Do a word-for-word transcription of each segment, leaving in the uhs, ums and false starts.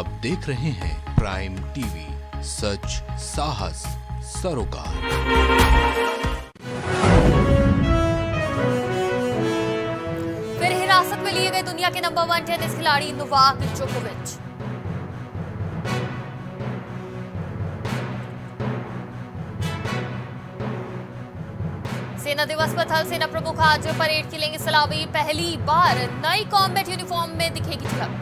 आप देख रहे हैं प्राइम टीवी, सच साहस सरोकार। फिर हिरासत में लिए गए दुनिया के नंबर वन टेनिस खिलाड़ी नोवाक जोकोविच। सेना दिवस पर थल सेना प्रमुख आज परेड की लेंगे सलामी। पहली बार नई कॉम्बैट यूनिफॉर्म में दिखेगी झलक।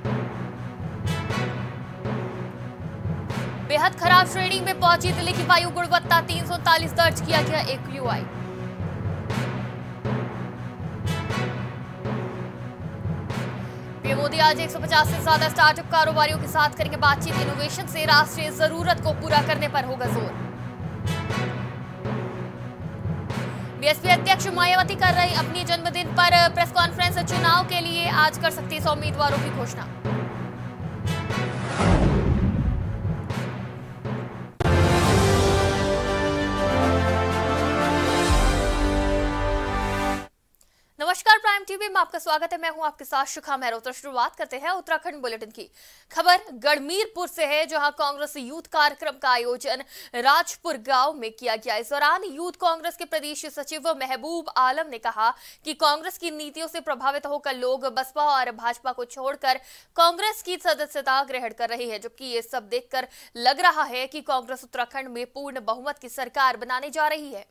बेहद खराब श्रेणी में पहुंची दिल्ली की वायु गुणवत्ता, तीन सौ उनतालीस दर्ज किया गया एक्यूआई। पीएम मोदी आज एक सौ पचास से ज्यादा स्टार्टअप कारोबारियों के साथ करेंगे बातचीत। इनोवेशन से राष्ट्रीय जरूरत को पूरा करने पर होगा जोर। बीएसपी अध्यक्ष मायावती कर रही अपनी जन्मदिन पर प्रेस कॉन्फ्रेंस। चुनाव के लिए आज कर सकती सौ उम्मीदवारों की घोषणा। नमस्कार, प्राइम टीवी में आपका स्वागत है। मैं हूं आपके साथ शिखा मेहरा। शुरुआत करते हैं उत्तराखंड बुलेटिन की। खबर गढ़मीरपुर से है, जहां कांग्रेस यूथ कार्यक्रम का आयोजन राजपुर गांव में किया गया। इस दौरान यूथ कांग्रेस के प्रदेश सचिव महबूब आलम ने कहा कि कांग्रेस की नीतियों से प्रभावित होकर लोग बसपा और भाजपा को छोड़कर कांग्रेस की सदस्यता ग्रहण कर रही है, जबकि ये सब देखकर लग रहा है कि कांग्रेस उत्तराखंड में पूर्ण बहुमत की सरकार बनाने जा रही है।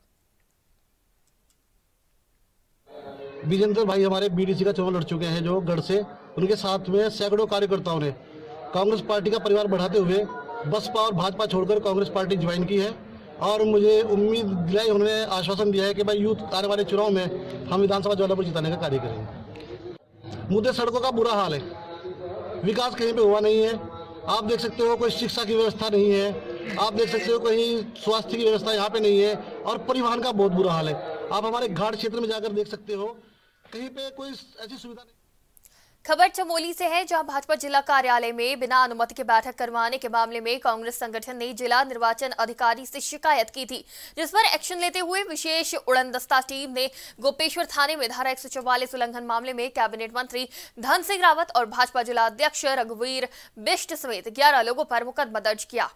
विजेंद्र भाई हमारे बीडीसी का चुनाव लड़ चुके हैं जो गढ़ से, उनके साथ में सैकड़ों कार्यकर्ताओं ने कांग्रेस पार्टी का परिवार बढ़ाते हुए बसपा और भाजपा छोड़कर कांग्रेस पार्टी ज्वाइन की है। और मुझे उम्मीद दिलाई, उन्होंने आश्वासन दिया है कि भाई यूथ आने वाले चुनाव में हम विधानसभा जौलापुर जिताने का कार्य करेंगे। मुद्दे सड़कों का बुरा हाल है, विकास कहीं पर हुआ नहीं है। आप देख सकते हो कोई शिक्षा की व्यवस्था नहीं है, आप देख सकते हो कहीं स्वास्थ्य की व्यवस्था यहाँ पे नहीं है, और परिवहन का बहुत बुरा हाल है। आप हमारे घाट क्षेत्र में जाकर देख सकते हो, कहीं पे कोई ऐसी सुविधा नहीं। खबर चमोली से है, जहां भाजपा जिला कार्यालय में बिना अनुमति के बैठक करवाने के मामले में कांग्रेस संगठन ने जिला निर्वाचन अधिकारी से शिकायत की थी, जिस पर एक्शन लेते हुए विशेष उड़नदस्ता टीम ने गोपेश्वर थाने में धारा एक सौ चौवालीस उल्लंघन मामले में कैबिनेट मंत्री धन सिंह रावत और भाजपा जिला अध्यक्ष रघुवीर बिष्ट समेत ग्यारह लोगों पर मुकदमा दर्ज किया।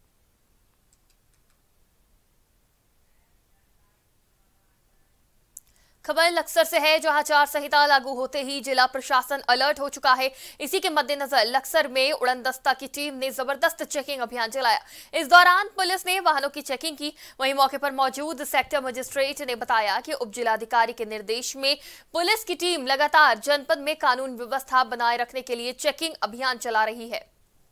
खबर लक्सर से है, जहां आचार संहिता लागू होते ही जिला प्रशासन अलर्ट हो चुका है। इसी के मद्देनजर लक्सर में उड़नदस्ता की टीम ने जबरदस्त चेकिंग अभियान चलाया। इस दौरान पुलिस ने वाहनों की चेकिंग की। वहीं मौके पर मौजूद सेक्टर मजिस्ट्रेट ने बताया कि उप जिलाधिकारी के निर्देश में पुलिस की टीम लगातार जनपद में कानून व्यवस्था बनाए रखने के लिए चेकिंग अभियान चला रही है।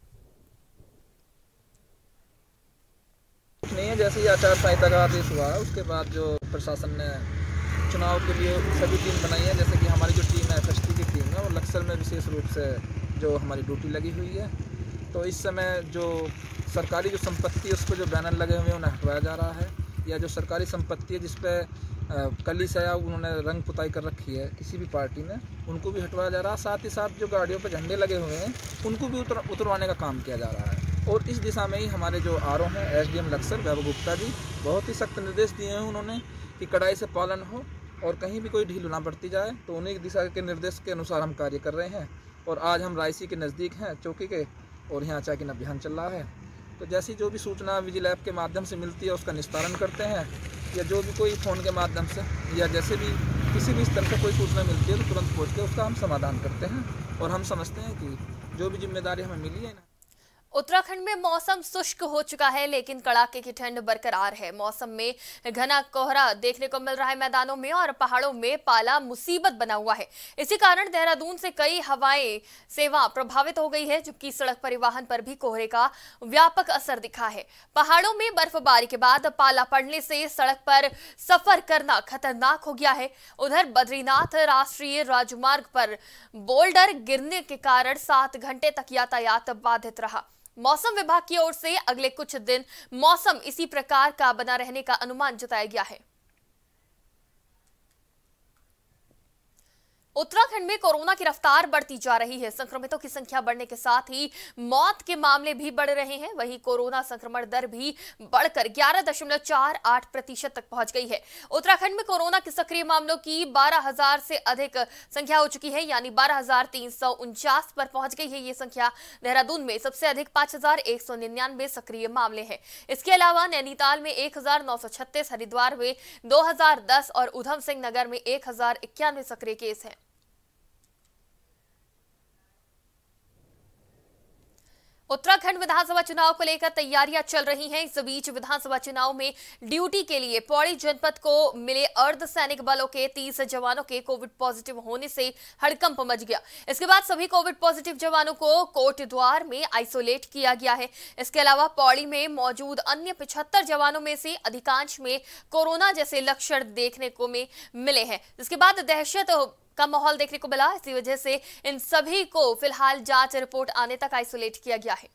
नहीं, जैसे ही आचार संहिता का आदेश हुआ है उसके बाद जो प्रशासन ने चुनाव के लिए सभी टीम बनाई है, जैसे कि हमारी जो टीम है एफएसटी की टीम है, वो लक्सर में विशेष रूप से जो हमारी ड्यूटी लगी हुई है। तो इस समय जो सरकारी जो संपत्ति है उस पर जो बैनर लगे हुए हैं उन्हें हटवाया जा रहा है, या जो सरकारी संपत्ति है जिस पर कली से या उन्होंने रंग पुताई कर रखी है किसी भी पार्टी ने, उनको भी हटवाया जा रहा है। साथ ही साथ जो गाड़ियों पर झंडे लगे हुए हैं उनको भी उतर उतरवाने का काम किया जा रहा है। और इस दिशा में ही हमारे जो आर ओ हैं एसडीएम लक्सर वैभव गुप्ता जी, बहुत ही सख्त निर्देश दिए हैं उन्होंने कि कड़ाई से पालन हो और कहीं भी कोई ढील ना बढ़ती जाए। तो उन्हीं की दिशा के निर्देश के अनुसार हम कार्य कर रहे हैं। और आज हम रायसी के नज़दीक हैं चौकी के, और यहाँ चेकिंग अभियान चल रहा है। तो जैसी जो भी सूचना विजिल ऐप के माध्यम से मिलती है उसका निस्तारण करते हैं, या जो भी कोई फ़ोन के माध्यम से या जैसे भी किसी भी स्तर से कोई सूचना मिलती है तो तुरंत पहुँच के उसका हम समाधान करते हैं। और हम समझते हैं कि जो भी जिम्मेदारी हमें मिली है। उत्तराखंड में मौसम शुष्क हो चुका है, लेकिन कड़ाके की ठंड बरकरार है। मौसम में घना कोहरा देखने को मिल रहा है मैदानों में, और पहाड़ों में पाला मुसीबत बना हुआ है। इसी कारण देहरादून से कई हवाएं सेवा प्रभावित हो गई है, जबकि सड़क परिवहन पर भी कोहरे का व्यापक असर दिखा है। पहाड़ों में बर्फबारी के बाद पाला पड़ने से सड़क पर सफर करना खतरनाक हो गया है। उधर बद्रीनाथ राष्ट्रीय राजमार्ग पर बोल्डर गिरने के कारण सात घंटे तक यातायात बाधित रहा। मौसम विभाग की ओर से अगले कुछ दिन मौसम इसी प्रकार का बना रहने का अनुमान जताया गया है। उत्तराखंड में कोरोना की रफ्तार बढ़ती जा रही है। संक्रमितों की संख्या बढ़ने के साथ ही मौत के मामले भी बढ़ रहे हैं। वहीं कोरोना संक्रमण दर भी बढ़कर ग्यारह दशमलव चार आठ प्रतिशत तक पहुंच गई है। उत्तराखंड में कोरोना के सक्रिय मामलों की बारह हजार से अधिक संख्या हो चुकी है, यानी बारह हजार तीन सौ उनचास पर पहुंच गई है ये संख्या। देहरादून में सबसे अधिक पांच हजार एक सौ निन्यानवे सक्रिय मामले हैं। इसके अलावा नैनीताल में एक हजार नौ सौ छत्तीस, हरिद्वार में दो हजार दस और उधम सिंह नगर में एक हजार इक्यानवे सक्रिय केस हैं। उत्तराखंड विधानसभा चुनाव को लेकर तैयारियां चल रही हैं। इस बीच विधानसभा चुनाव में ड्यूटी के लिए पौड़ी जनपद को मिले अर्धसैनिक बलों के तीस जवानों के कोविड पॉजिटिव होने से हड़कंप मच गया। इसके बाद सभी कोविड पॉजिटिव जवानों को कोटद्वार में आइसोलेट किया गया है। इसके अलावा पौड़ी में मौजूद अन्य पिछहत्तर जवानों में से अधिकांश में कोरोना जैसे लक्षण देखने को में मिले हैं, जिसके बाद दहशत का माहौल देखने को मिला। इसी वजह से इन सभी को फिलहाल जांच रिपोर्ट आने तक आइसोलेट किया गया है।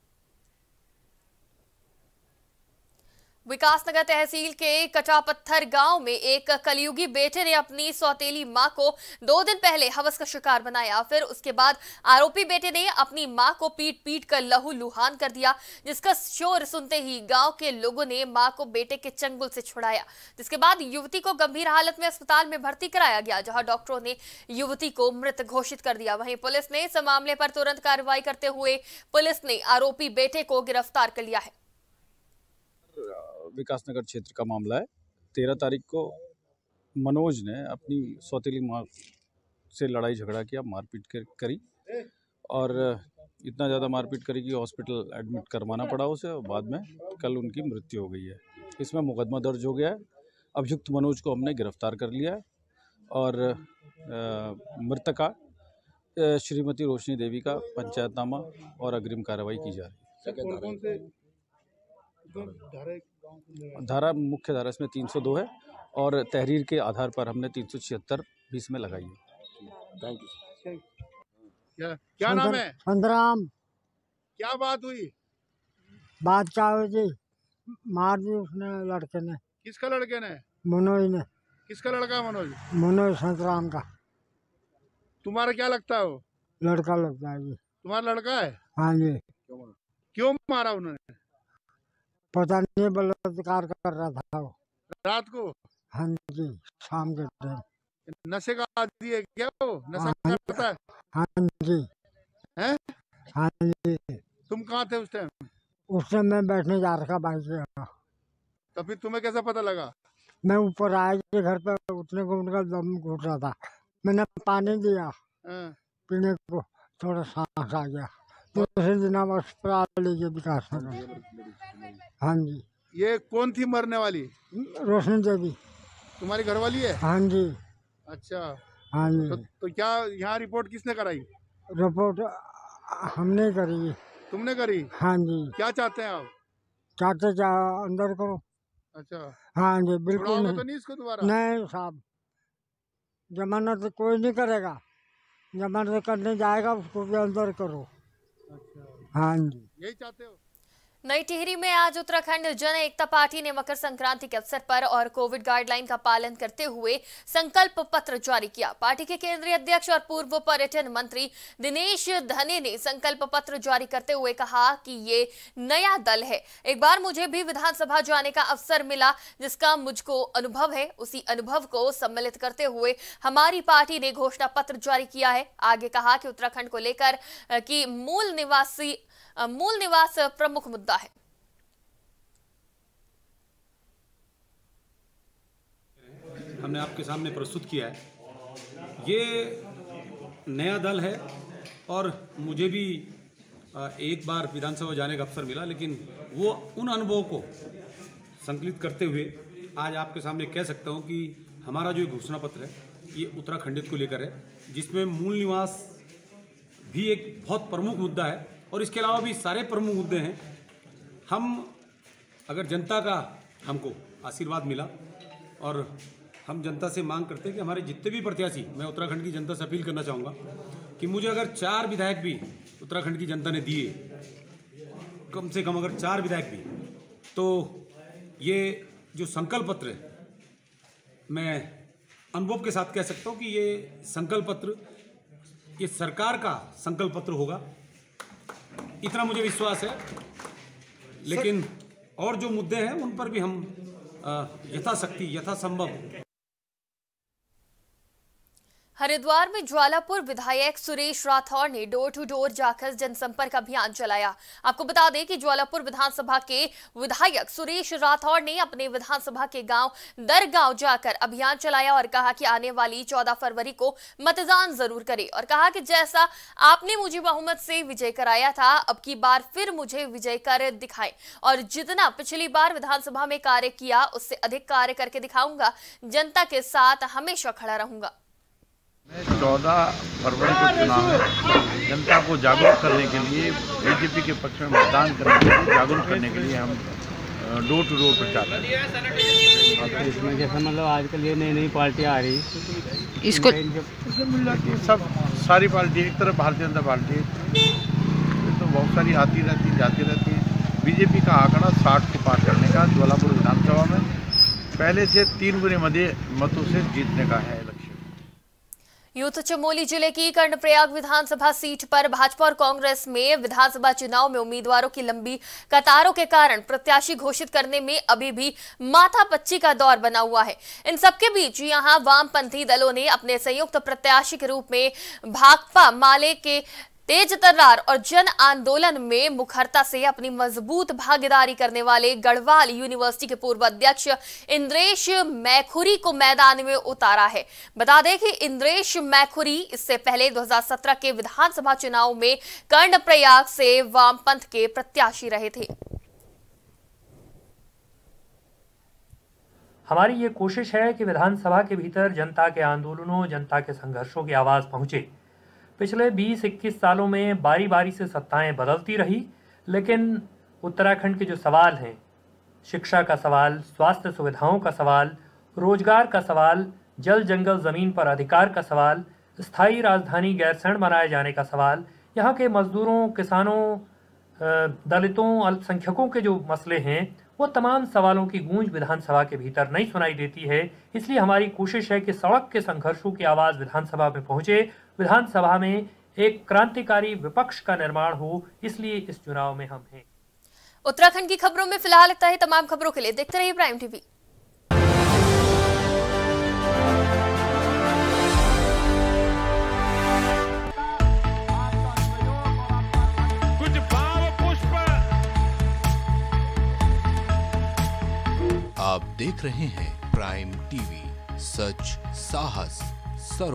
विकासनगर तहसील के कटापत्थर गांव में एक कलयुगी बेटे ने अपनी सौतेली मां को दो दिन पहले हवस का शिकार बनाया। फिर उसके बाद आरोपी बेटे ने अपनी मां को पीट पीट कर लहू लुहान कर दिया, जिसका शोर सुनते ही गांव के लोगों ने मां को बेटे के चंगुल से छुड़ाया। जिसके बाद युवती को गंभीर हालत में अस्पताल में भर्ती कराया गया, जहां डॉक्टरों ने युवती को मृत घोषित कर दिया। वहीं पुलिस ने इस मामले पर तुरंत कार्रवाई करते हुए पुलिस ने आरोपी बेटे को गिरफ्तार कर लिया है। विकासनगर क्षेत्र का मामला है। तेरह तारीख को मनोज ने अपनी सौतेली माँ से लड़ाई झगड़ा किया, मारपीट करी और इतना ज़्यादा मारपीट करी कि हॉस्पिटल एडमिट करवाना पड़ा उसे और बाद में कल उनकी मृत्यु हो गई है। इसमें मुकदमा दर्ज हो गया है। अभियुक्त मनोज को हमने गिरफ्तार कर लिया है और मृतका श्रीमती रोशनी देवी का पंचायतनामा और अग्रिम कार्रवाई की जा रही है। धारा मुख्य धारा इसमें तीन सौ दो है और तहरीर के आधार पर हमने तीन सौ छिहत्तर भी इसमें लगाई है। Thank you. क्या क्या नाम है? संतराम। क्या बात हुई? बात क्या हुई थी? मार दी उसने लड़के ने। किसका लड़के ने? मनोज ने। किसका लड़का है मनोज? मनोज संतराम का। तुम्हारा क्या लगता है वो? लड़का लगता है जी। तुम्हारा लड़का है? हाँ जी। क्यों मारा उन्होंने? पता नहीं, बलात्कार कर रहा था वो। रात को? हाँ जी, शाम के टाइम। नशे का आदी है क्या वो? नशा करता है? हाँ जी। हैं? हाँ जी। तुम कहाँ थे उस टाइम? उस टाइम मैं बैठने जा रहा था बाइक से। तो फिर तुम्हें कैसा पता लगा? मैं ऊपर आया के घर पे उठने को उनका दम घुट रहा था। मैंने पानी दिया पीने को, थोड़ा सांस आ गया। दूसरे दिन आप अस्पताल लीजिए विकास नगर। हाँ जी। ये कौन थी मरने वाली? रोशनी देवी। तुम्हारी घरवाली है? हाँ जी। अच्छा। हाँ जी। तो, तो क्या यहाँ रिपोर्ट किसने कराई? रिपोर्ट हमने करी। तुमने करी? हाँ जी। क्या चाहते हैं आप? चाहते जा अंदर करो। अच्छा। हाँ जी, बिल्कुल नहीं। तो नहीं इसको दोबारा? नहीं साहब, जमानत कोई नहीं करेगा। जमानत करने जाएगा उसको भी अंदर करो। अच्छा। हाँ जी, यही चाहते हो? नई टिहरी में आज उत्तराखंड जन एकता पार्टी ने मकर संक्रांति के अवसर पर और कोविड गाइडलाइन का पालन करते हुए संकल्प पत्र जारी किया। पार्टी के केंद्रीय अध्यक्ष और पूर्व पर्यटन मंत्री दिनेश धने ने संकल्प पत्र जारी करते हुए कहा कि ये नया दल है। एक बार मुझे भी विधानसभा जाने का अवसर मिला, जिसका मुझको अनुभव है। उसी अनुभव को सम्मिलित करते हुए हमारी पार्टी ने घोषणा पत्र जारी किया है। आगे कहा कि उत्तराखंड को लेकर की मूल निवासी मूल निवास प्रमुख मुद्दा है। हमने आपके सामने प्रस्तुत किया है। ये नया दल है और मुझे भी एक बार विधानसभा जाने का अवसर मिला, लेकिन वो उन अनुभवों को संकलित करते हुए आज आपके सामने कह सकता हूँ कि हमारा जो घोषणा पत्र है ये उत्तराखंडित को लेकर है, जिसमें मूल निवास भी एक बहुत प्रमुख मुद्दा है और इसके अलावा भी सारे प्रमुख मुद्दे हैं। हम अगर जनता का हमको आशीर्वाद मिला और हम जनता से मांग करते हैं कि हमारे जितने भी प्रत्याशी, मैं उत्तराखंड की जनता से अपील करना चाहूँगा कि मुझे अगर चार विधायक भी उत्तराखंड की जनता ने दिए, कम से कम अगर चार विधायक भी, तो ये जो संकल्प पत्र है मैं अनुभव के साथ कह सकता हूँ कि ये संकल्प पत्र ये सरकार का संकल्प पत्र होगा, इतना मुझे विश्वास है। लेकिन और जो मुद्दे हैं उन पर भी हम यथाशक्ति यथासंभव। हरिद्वार में ज्वालापुर विधायक सुरेश राठौर ने डोर टू डोर जाकर जनसंपर्क अभियान चलाया। आपको बता दें कि ज्वालापुर विधानसभा के विधायक सुरेश राठौर ने अपने विधानसभा के गांव दर गांव जाकर अभियान चलाया और कहा कि आने वाली चौदह फरवरी को मतदान जरूर करें और कहा कि जैसा आपने मुझे बहुमत से विजय कराया था, अब की बार फिर मुझे विजय कर दिखाएं और जितना पिछली बार विधानसभा में कार्य किया उससे अधिक कार्य करके दिखाऊंगा। जनता के साथ हमेशा खड़ा रहूंगा। चौदह फरवरी को चुनाव है। जनता को जागरूक करने के लिए, बीजेपी के पक्ष में मतदान करने के लिए, जागरूक करने के लिए हम डोर टू डोर प्रचार कर रहे हैं। इसमें जैसा मतलब आजकल ये नई नई पार्टियाँ आ रही, इसको इसमें मिल जाती है सब सारी पार्टी। एक तरफ भारतीय जनता पार्टी तो बहुत सारी आती रहती जाती रहती है। बीजेपी का आंकड़ा साठ को पार करने का ज्वालापुर विधानसभा में पहले से तीन गुने मतों से जीतने का है। यूथ चमोली जिले की कर्णप्रयाग विधानसभा सीट पर भाजपा और कांग्रेस में विधानसभा चुनाव में उम्मीदवारों की लंबी कतारों के कारण प्रत्याशी घोषित करने में अभी भी माथापच्ची का दौर बना हुआ है। इन सबके बीच यहां वामपंथी दलों ने अपने संयुक्त प्रत्याशी के रूप में भाकपा माले के तेज तर्रार और जन आंदोलन में मुखरता से अपनी मजबूत भागीदारी करने वाले गढ़वाल यूनिवर्सिटी के पूर्व अध्यक्ष इंद्रेश मैखुरी को मैदान में उतारा है। बता दें कि इंद्रेश मैखुरी इससे पहले दो हज़ार सत्रह के विधानसभा चुनाव में कर्णप्रयाग से वामपंथ के प्रत्याशी रहे थे। हमारी ये कोशिश है कि विधानसभा के भीतर जनता के आंदोलनों, जनता के संघर्षों की आवाज पहुंचे। पिछले बीस इक्कीस सालों में बारी बारी से सत्ताएं बदलती रही, लेकिन उत्तराखंड के जो सवाल हैं, शिक्षा का सवाल, स्वास्थ्य सुविधाओं का सवाल, रोजगार का सवाल, जल जंगल जमीन पर अधिकार का सवाल, स्थायी राजधानी गैरसैंण बनाए जाने का सवाल, यहाँ के मजदूरों, किसानों, दलितों, अल्पसंख्यकों के जो मसले हैं, वो तमाम सवालों की गूंज विधानसभा के भीतर नहीं सुनाई देती है। इसलिए हमारी कोशिश है कि सड़क के संघर्षों की आवाज़ विधानसभा में पहुंचे, विधानसभा में एक क्रांतिकारी विपक्ष का निर्माण हो। इसलिए इस चुनाव में हम हैं। उत्तराखंड की खबरों में फिलहाल लगता है तमाम खबरों के लिए देखते रहिए प्राइम टीवी। आप देख रहे हैं प्राइम टीवी, सच साहस सरोकार।